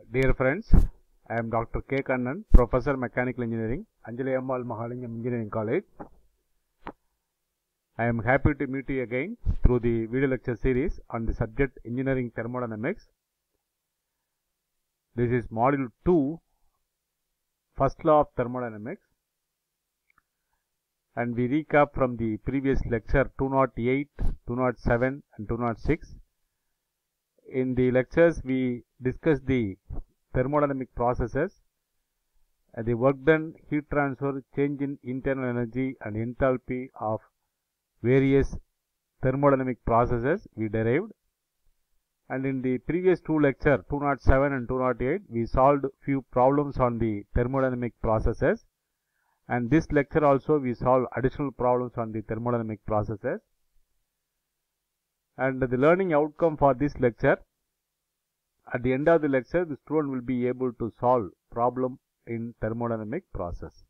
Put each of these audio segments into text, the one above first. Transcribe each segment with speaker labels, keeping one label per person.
Speaker 1: Dear friends, I am Dr. K. Kannan, Professor Mechanical Engineering, Anjali Ammal Mahalingam Engineering College. I am happy to meet you again through the video lecture series on the subject Engineering Thermodynamics. This is Module 2, First Law of Thermodynamics, and we recap from the previous lecture 208, 207 and 206. In the lectures, we discussed the thermodynamic processes, the work done, heat transfer, change in internal energy and enthalpy of various thermodynamic processes we derived. And in the previous two lectures, 207 and 208, we solved few problems on the thermodynamic processes. And this lecture also we solve additional problems on the thermodynamic processes. And the learning outcome for this lecture, at the end of the lecture, the student will be able to solve problem in thermodynamic process.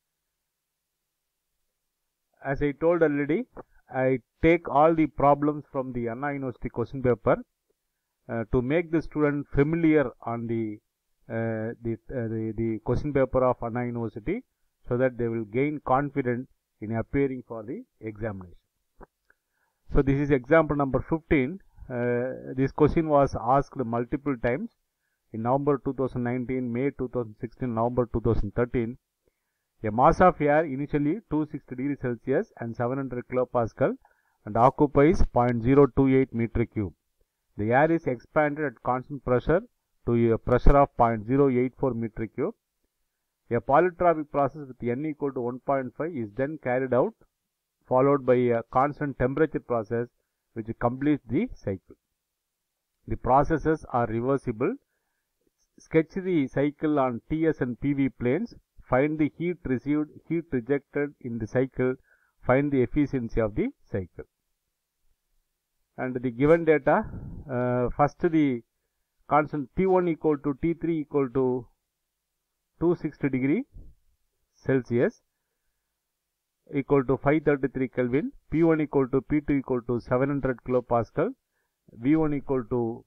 Speaker 1: As I told already, I take all the problems from the Anna University question paper to make the student familiar on the question paper of Anna University, so that they will gain confidence in appearing for the examination. So this is example number 15. This question was asked multiple times in November 2019, May 2016, November 2013. A mass of air initially 260 degrees Celsius and 700 kilopascal and occupies 0.028 meter cube. The air is expanded at constant pressure to a pressure of 0.084 meter cube. A polytropic process with n equal to 1.5 is then carried out, followed by a constant temperature process which completes the cycle. The processes are reversible. Sketch the cycle on TS and PV planes. Find the heat received, heat rejected in the cycle. Find the efficiency of the cycle. And the given data, first the constant T1 equal to T3 equal to 260 degree Celsius equal to 533 Kelvin, P1 equal to P2 equal to 700 kilopascal, V1 equal to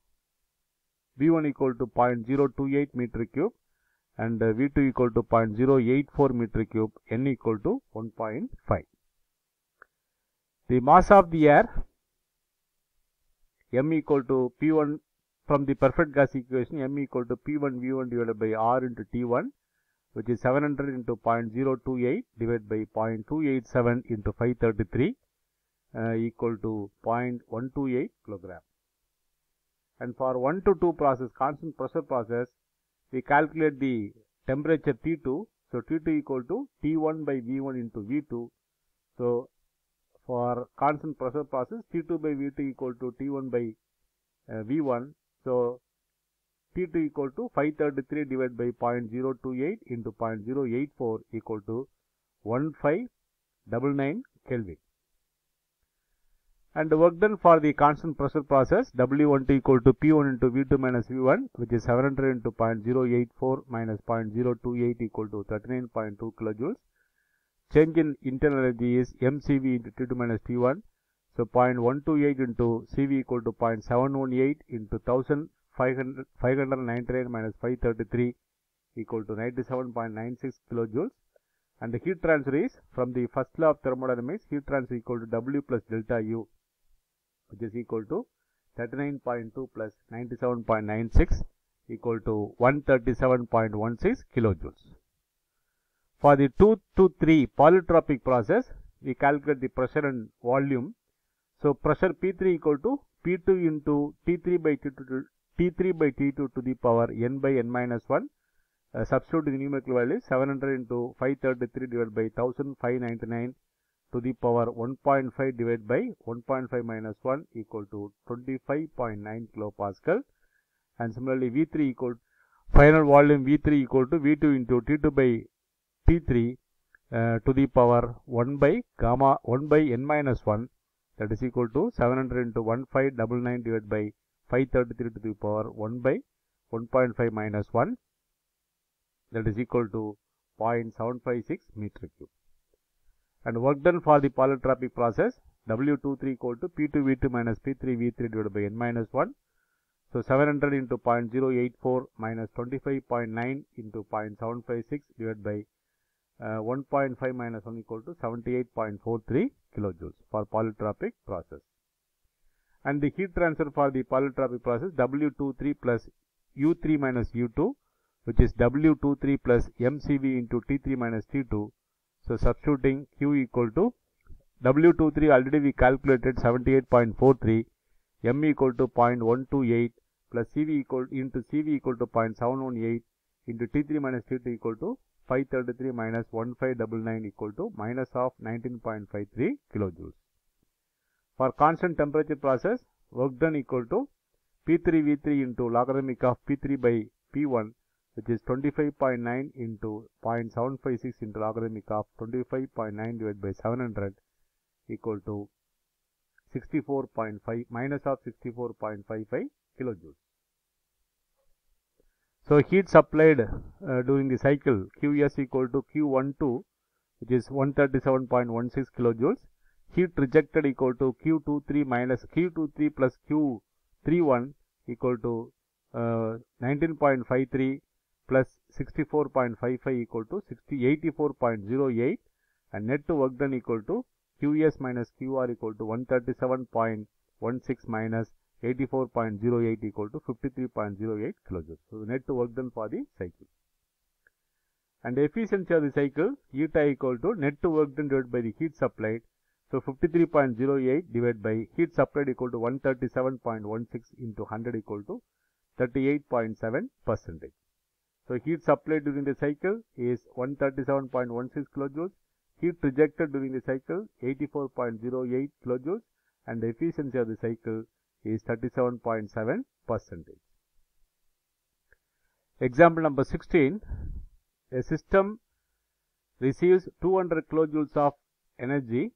Speaker 1: 0.028 meter cube and V2 equal to 0.084 meter cube, N equal to 1.5. The mass of the air, M equal to P1 from the perfect gas equation, M equal to P1 V1 divided by R into T1, which is 700 into 0.028 divided by 0.287 into 533 equal to 0.128 kilogram. And for 1 to 2 process, constant pressure process, we calculate the temperature T2. So T2 equal to T1 by V1 into V2. So for constant pressure process, T2 by V2 equal to T1 by V1. So T2 equal to 533 divided by 0.028 into 0.084 equal to 1599 Kelvin. And the work done for the constant pressure process, W12 equal to P1 into V2 minus V1, which is 700 into 0.084 minus 0.028 equal to 39.2 kilojoules. Change in internal energy is mCV into T2 minus T1. So 0.128 into CV equal to 0.718 into 1599 minus 533 equal to 97.96 kilojoules. And the heat transfer is from the first law of thermodynamics, heat transfer equal to W plus delta U, which is equal to 39.2 plus 97.96 equal to 137.16 kilojoules. For the 2 to 3 polytropic process, we calculate the pressure and volume. So pressure P3 equal to P2 into T3 by T2 to the power n by n minus 1. Substitute the numerical value 700 into 533 divided by 1599 to the power 1.5 divided by 1.5 minus 1 equal to 25.9 kilopascal. And similarly V3 equal final volume V3 equal to V2 into T2 by T3 to the power 1 by n minus 1, that is equal to 700 into 1599 divided by 533 to the power 1 by 1.5 minus 1, that is equal to 0.756 meter cube. And work done for the polytropic process, W23 equal to P2 V2 minus P3 V3 divided by n minus 1. So 700 into 0.084 minus 25.9 into 0.756 divided by 1.5 minus 1 equal to 78.43 kilojoules for polytropic process. And the heat transfer for the polytropic process, W23 plus U3 minus U2, which is W23 plus MCV into T3 minus T2. So substituting Q equal to W23 already we calculated 78.43, M equal to 0.128 plus CV equal into CV equal to 0.718 into T3 minus T2 equal to 533 minus 1599 equal to minus of 19.53 kilojoules. For constant temperature process, work done equal to P3V3 into logarithmic of P3 by P1, which is 25.9 into 0.756 into logarithmic of 25.9 divided by 700 equal to 64.5 minus of 64.55 kilojoules. So heat supplied during the cycle Qs equal to Q12, which is 137.16 kilojoules. Heat rejected equal to Q23 minus Q23 plus Q31 equal to 19.53 plus 64.55 equal to 84.08, and net work done equal to Qs minus Qr equal to 137.16 minus 84.08 equal to 53.08 kilojoules. So the net work done for the cycle. And the efficiency of the cycle, eta equal to net work done divided by the heat supplied. So 53.08 divided by heat supplied equal to 137.16 into 100 equal to 38.7%. So heat supplied during the cycle is 137.16 kilojoules. Heat rejected during the cycle 84.08 kilojoules, and the efficiency of the cycle is 37.7%. Example number 16. A system receives 200 kilojoules of energy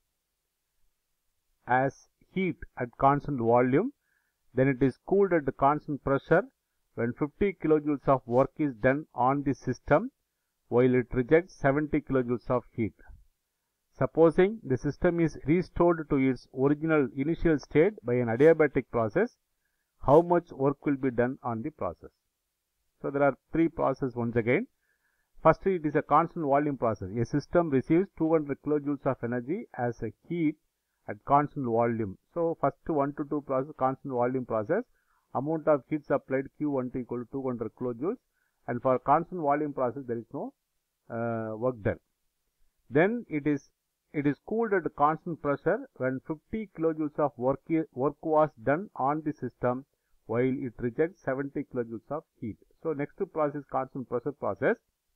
Speaker 1: as heat at constant volume, then it is cooled at the constant pressure when 50 kilojoules of work is done on the system while it rejects 70 kilojoules of heat. Supposing the system is restored to its original initial state by an adiabatic process, how much work will be done on the process? So there are three processes once again. Firstly, it is a constant volume process. A system receives 200 kilojoules of energy as a heat at constant volume. So first 1 to 2 process, constant volume process, amount of heat supplied Q12 equal to 200 kilojoules, and for constant volume process there is no work done. Then it is cooled at constant pressure when 50 kilojoules of work was done on the system while it rejects 70 kilojoules of heat. So next process, constant pressure process,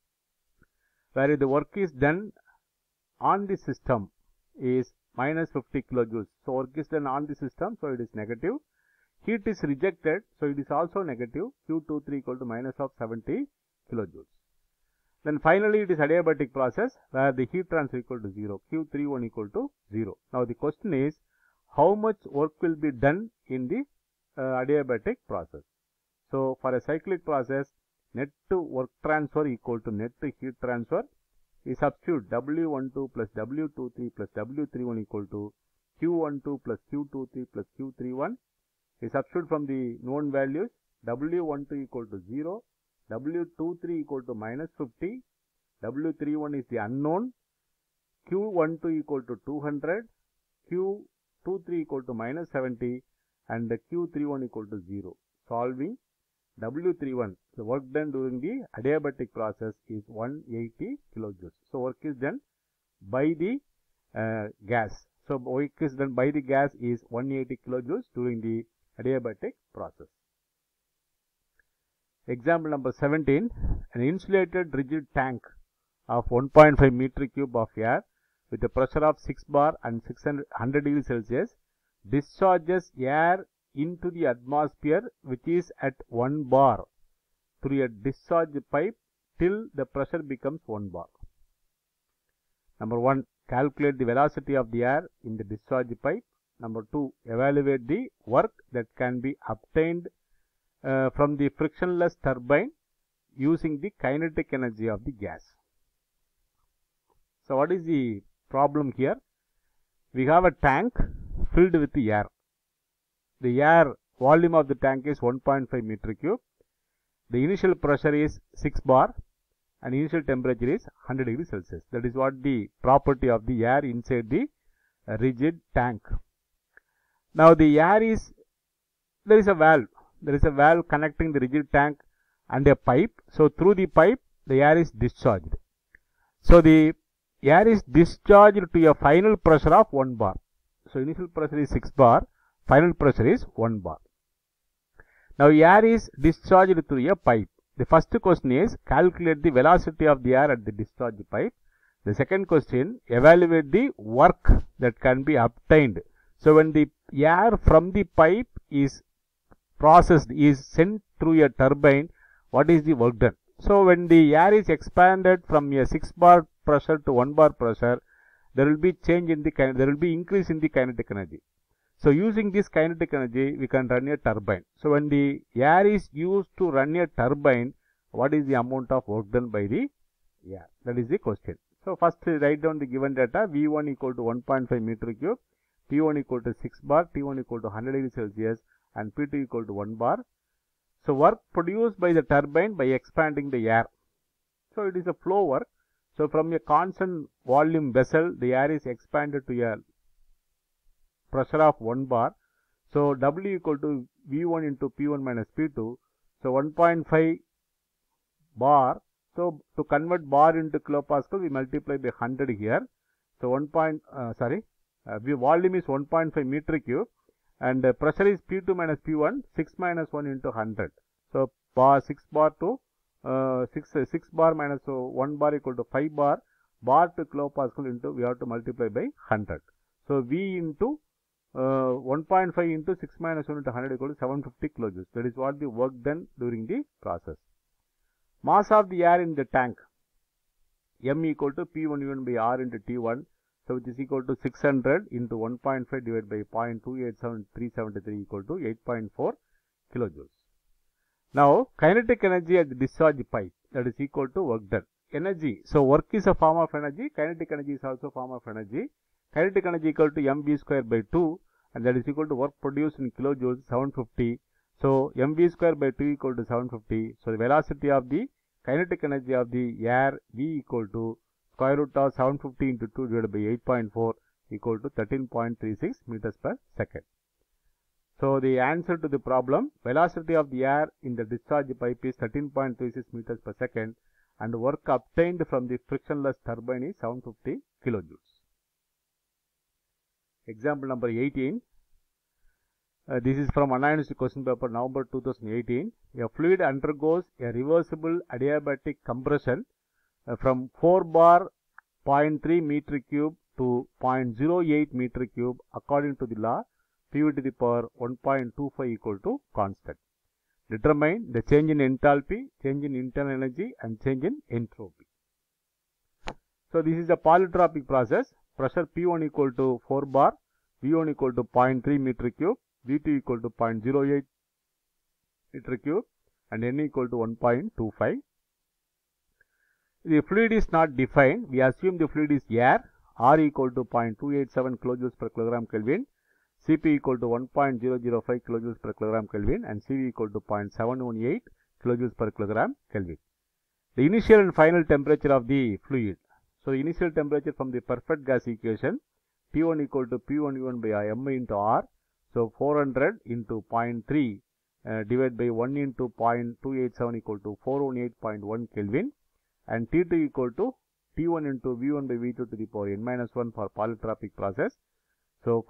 Speaker 1: where the work is done on the system is minus 50 kilojoules. So work is done on the system, so it is negative. Heat is rejected, so it is also negative. Q23 equal to minus of 70 kilojoules. Then finally it is adiabatic process where the heat transfer equal to 0, Q31 equal to 0. Now the question is, how much work will be done in the adiabatic process? So for a cyclic process, net work transfer equal to net heat transfer. We substitute W12 plus W23 plus W31 equal to Q12 plus Q23 plus Q31. We substitute from the known values, W12 equal to 0, W23 equal to minus 50, W31 is the unknown, Q12 equal to 200, Q23 equal to minus 70, and the Q31 equal to 0. Solving W31, the work done during the adiabatic process is 180 kilojoules. So work is done by the gas. So work is done by the gas is 180 kilojoules during the adiabatic process. Example number 17. An insulated rigid tank of 1.5 meter cube of air with a pressure of 6 bar and 600 degrees Celsius discharges air into the atmosphere which is at 1 bar through a discharge pipe till the pressure becomes 1 bar. Number 1. Calculate the velocity of the air in the discharge pipe. Number 2. Evaluate the work that can be obtained from the frictionless turbine using the kinetic energy of the gas. So what is the problem here? We have a tank filled with the air. The air volume of the tank is 1.5 meter cube. The initial pressure is 6 bar and initial temperature is 100 degrees Celsius. That is what the property of the air inside the rigid tank. Now the air is, there is a valve connecting the rigid tank and a pipe. So through the pipe the air is discharged. So the air is discharged to a final pressure of 1 bar. So initial pressure is 6 bar, final pressure is 1 bar. Now air is discharged through a pipe. The first question is calculate the velocity of the air at the discharge pipe. The second question, evaluate the work that can be obtained. So when the air from the pipe is processed, is sent through a turbine, what is the work done? So when the air is expanded from a 6 bar pressure to 1 bar pressure, there will be increase in the kinetic energy. So using this kinetic energy, we can run a turbine. So when the air is used to run a turbine, what is the amount of work done by the air? That is the question. So first write down the given data. V1 equal to 1.5 meter cube, P1 equal to 6 bar, T1 equal to 100 degrees Celsius, and P2 equal to 1 bar. So work produced by the turbine by expanding the air. So it is a flow work. So from a constant volume vessel, the air is expanded to a pressure of 1 bar. So W equal to V1 into P1 minus P2. So 1.5 bar. So to convert bar into kilopascal, we multiply by 100 here. So volume is 1.5 meter cube and pressure is P2 minus P1, 6 minus 1 into 100. So 6 bar to 6 bar minus 1 bar equal to 5 bar to kilopascal into, we have to multiply by 100. So V into 1.5 into 6 minus 1 into 100 equal to 750 kilojoules. That is what the work done during the process. Mass of the air in the tank, M equal to P1 by R into T1. So which is equal to 600 into 1.5 divided by 0.287373 equal to 8.4 kilojoules. Now kinetic energy at the discharge pipe, that is equal to work done. Energy, so work is a form of energy, kinetic energy is also a form of energy. Kinetic energy equal to mv square by 2 and that is equal to work produced in kilojoules 750. So mv square by 2 equal to 750. So the velocity of the kinetic energy of the air V equal to square root of 750 into 2 divided by 8.4 equal to 13.36 meters per second. So the answer to the problem, velocity of the air in the discharge pipe is 13.36 meters per second and work obtained from the frictionless turbine is 750 kilojoules. Example number 18. This is from Anna University question paper November 2018. A fluid undergoes a reversible adiabatic compression from 4 bar 0.3 meter cube to 0.08 meter cube according to the law PV to the power 1.25 equal to constant. Determine the change in enthalpy, change in internal energy and change in entropy. So this is a polytropic process. Pressure P1 equal to 4 bar, V1 equal to 0.3 meter cube, V2 equal to 0.08 meter cube and N equal to 1.25. The fluid is not defined. We assume the fluid is air. R equal to 0.287 kilojoules per kilogram Kelvin, Cp equal to 1.005 kilojoules per kilogram Kelvin and Cv equal to 0.718 kilojoules per kilogram Kelvin. The initial and final temperature of the fluid. So initial temperature from the perfect gas equation, T1 equal to P1 by M into R. So 400 into 0.3 divided by 1 into 0.287 equal to 418.1 Kelvin and T2 equal to T1 into V1 by V2 to the power n minus 1 for polytropic process. So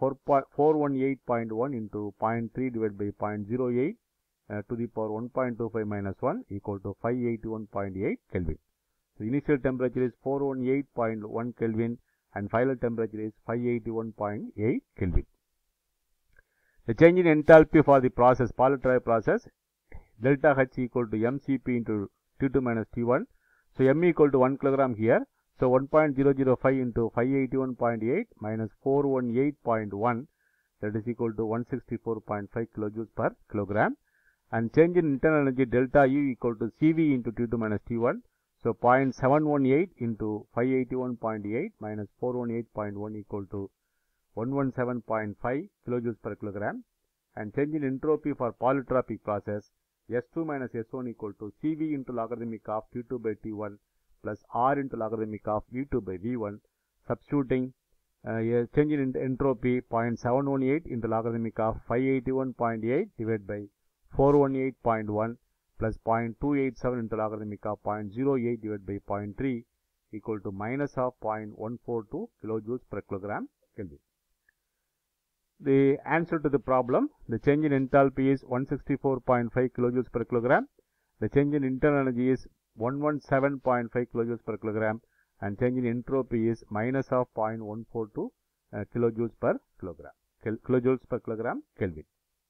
Speaker 1: 418.1 into 0.3 divided by 0.08 to the power 1.25 minus 1 equal to 581.8 Kelvin. So initial temperature is 418.1 Kelvin and final temperature is 581.8 Kelvin. The change in enthalpy for the process, polytropic process, delta H equal to mCp into T2 minus T1. So m equal to 1 kilogram here. So 1.005 into 581.8 minus 418.1, that is equal to 164.5 kilojoules per kilogram. And change in internal energy delta U equal to Cv into T2 minus T1. So 0.718 into 581.8 minus 418.1 equal to 117.5 kilojoules per kilogram. and change in entropy for polytropic process S2 minus S1 equal to Cv into logarithmic of T2 by T1 plus R into logarithmic of V2 by V1. Substituting a change in entropy 0.718 into logarithmic of 581.8 divided by 418.1 plus 0.287 into logarithmic of 0.08 divided by 0.3 equal to minus of 0.142 kilojoules per kilogram Kelvin. The answer to the problem, the change in enthalpy is 164.5 kilojoules per kilogram. The change in internal energy is 117.5 kilojoules per kilogram, and change in entropy is minus of 0.142 kilojoules per kilogram Kelvin.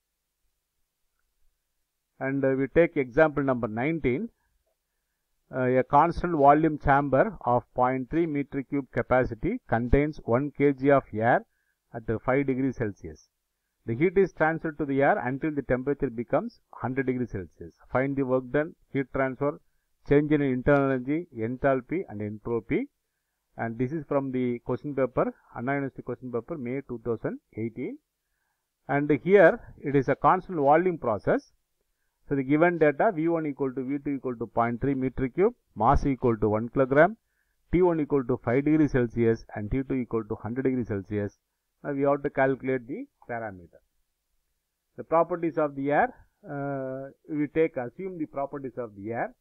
Speaker 1: And we take example number 19. A constant volume chamber of 0.3 meter cube capacity contains 1 kg of air at 5 degrees Celsius. The heat is transferred to the air until the temperature becomes 100 degrees Celsius. Find the work done, heat transfer, change in internal energy, enthalpy and entropy. And this is from the question paper, Anna University question paper, May 2018. And here it is a constant volume process. So the given data V1 equal to V2 equal to 0.3 meter cube, mass equal to 1 kilogram, T1 equal to 5 degrees Celsius and T2 equal to 100 degrees Celsius. Now we have to calculate the parameter. The properties of the air, assume the properties of the air.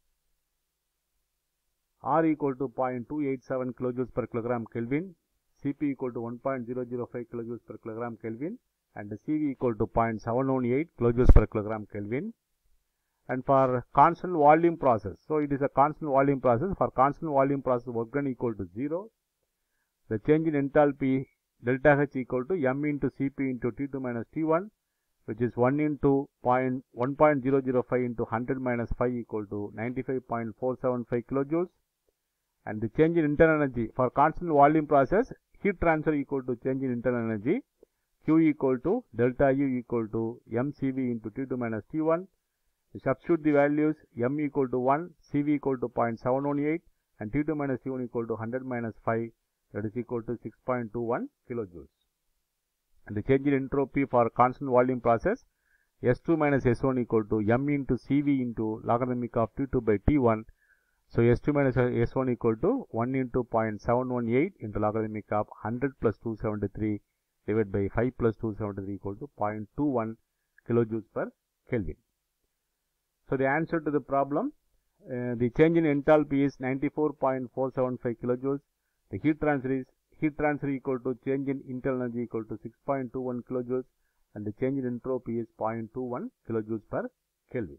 Speaker 1: R equal to 0.287 kilojoules per kilogram Kelvin, Cp equal to 1.005 kilojoules per kilogram Kelvin, and Cv equal to 0.718 kilojoules per kilogram Kelvin. And for constant volume process, so it is a constant volume process. For constant volume process, work done equal to 0. The change in enthalpy delta H equal to m into Cp into T2 minus T1, which is 1 into 1.005 into 100 minus 5 equal to 95.475 kilojoules. And the change in internal energy for constant volume process, heat transfer equal to change in internal energy, Q equal to delta U equal to mCv into T2 minus T1. Substitute the values, m equal to 1, Cv equal to 0.718 and T2 minus T1 equal to 100 minus 5, that is equal to 6.21 kilojoules. And the change in entropy for constant volume process, S2 minus S1 equal to m into Cv into logarithmic of T2 by T1. So S2 minus S1 equal to 1 into 0.718 into logarithmic of 100 plus 273 divided by 5 plus 273 equal to 0.21 kilojoules per Kelvin. So the answer to the problem, the change in enthalpy is 94.475 kilojoules. The heat transfer equal to change in internal energy equal to 6.21 kilojoules, and the change in entropy is 0.21 kilojoules per Kelvin.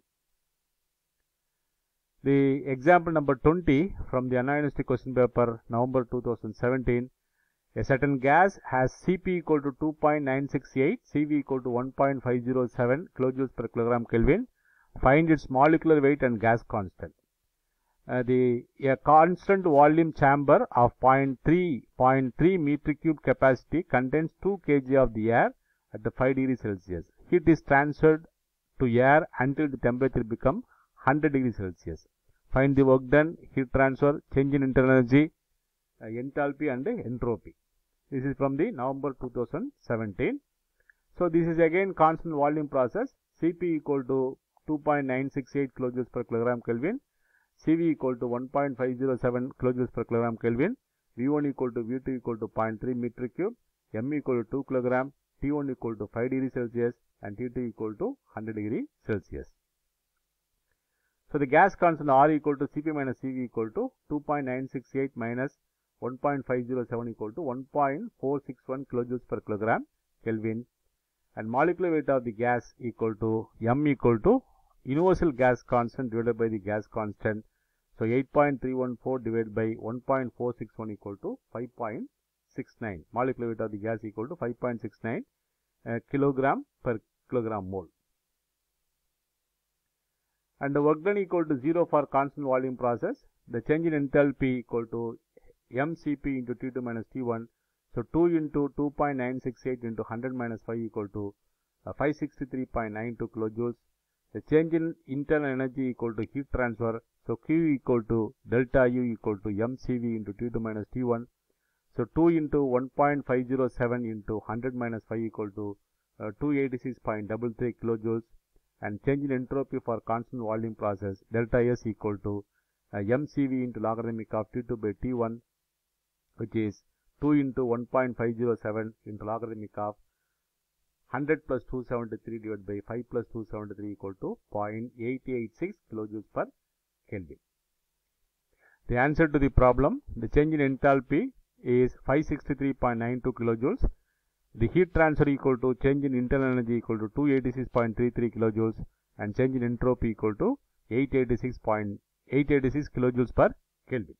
Speaker 1: The example number 20 from the Anna University question paper, November 2017. A certain gas has Cp equal to 2.968, Cv equal to 1.507 kilojoules per kilogram Kelvin. Find its molecular weight and gas constant. A constant volume chamber of 0.3 meter cube capacity contains 2 kg of the air at the 5 degrees Celsius. Heat is transferred to air until the temperature becomes 100 degrees Celsius. Find the work done, heat transfer, change in internal energy, enthalpy and entropy. This is from the November 2017. So this is again constant volume process. Cp equal to 2.968 kilojoules per kilogram Kelvin, Cv equal to 1.507 kilojoules per kilogram Kelvin, V1 equal to V2 equal to 0.3 meter cube, m equal to 2 kilogram, T1 equal to 5 degrees Celsius and T2 equal to 100 degree Celsius. So the gas constant R equal to Cp minus Cv equal to 2.968 minus 1.507 equal to 1.461 kilojoules per kilogram Kelvin, and molecular weight of the gas equal to m equal to universal gas constant divided by the gas constant. So 8.314 divided by 1.461 equal to 5.69. Molecular weight of the gas equal to 5.69 kilogram per kilogram mole. And the work done equal to 0 for constant volume process. The change in enthalpy equal to mCp into T2 minus T1. So 2 into 2.968 into 100 minus 5 equal to 563.92 kilojoules. The change in internal energy equal to heat transfer. So Q equal to delta U equal to mCv into T2 minus T1. So 2 into 1.507 into 100 minus 5 equal to 286.33 kilojoules, and change in entropy for constant volume process delta S equal to mCV into logarithmic of T2 by T1, which is 2 into 1.507 into logarithmic of 100 plus 273 divided by 5 plus 273 equal to 0.886 kilojoules per Kelvin. The answer to the problem, the change in enthalpy is 563.92 kilojoules. The heat transfer equal to change in internal energy equal to 286.33 kilojoules, and change in entropy equal to 886 kilojoules per Kelvin.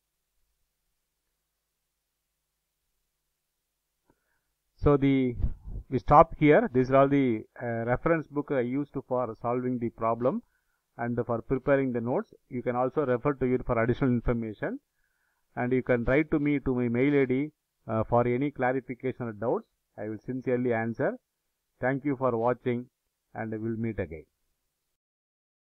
Speaker 1: So we stop here. These are all the reference book I used for solving the problem and for preparing the notes. You can also refer to it for additional information, and you can write to me to my mail ID for any clarification or doubts. I will sincerely answer. Thank you for watching, and we will meet again.